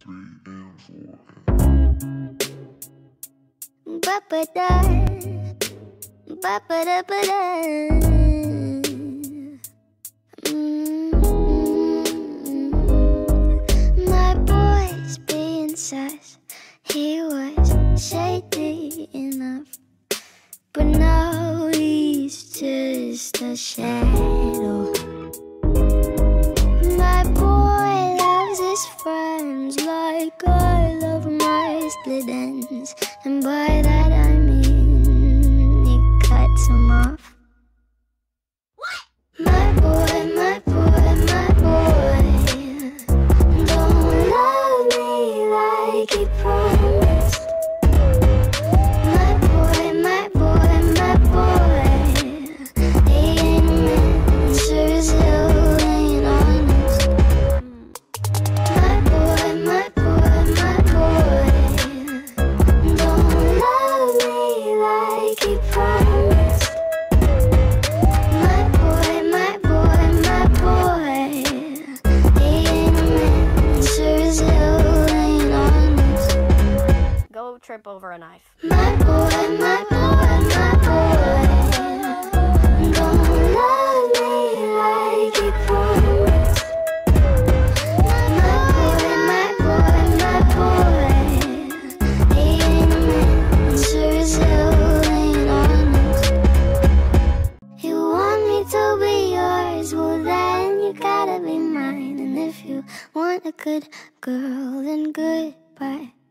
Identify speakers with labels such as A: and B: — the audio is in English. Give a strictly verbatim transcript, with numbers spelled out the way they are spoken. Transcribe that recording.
A: three, and four.
B: Ba-ba-da, ba-ba-da-ba-da. Mm-hmm. My boy's being sus. He was shady enough, but now he's just a shadow. My boy loves his friends like I love my split ends, and by that I mean he cuts them off. What? My boy, my boy, my boy don't love me like he promised. My boy, my boy, my boy, he ain't meant, sure as hell ain't honest. My boy, my boy, my boy don't love me like he promised. My boy, my boy, my boy, he ain't meant, sure as hell ain't honest.
C: Go trip over a knife.
B: My boy, my boy, my boy don't love me like he promised. My boy, my boy, my boy, he ain't meant, sure as hell ain't honest. You want me to be yours, well then you gotta be mine. And if you want a good girl, then goodbye.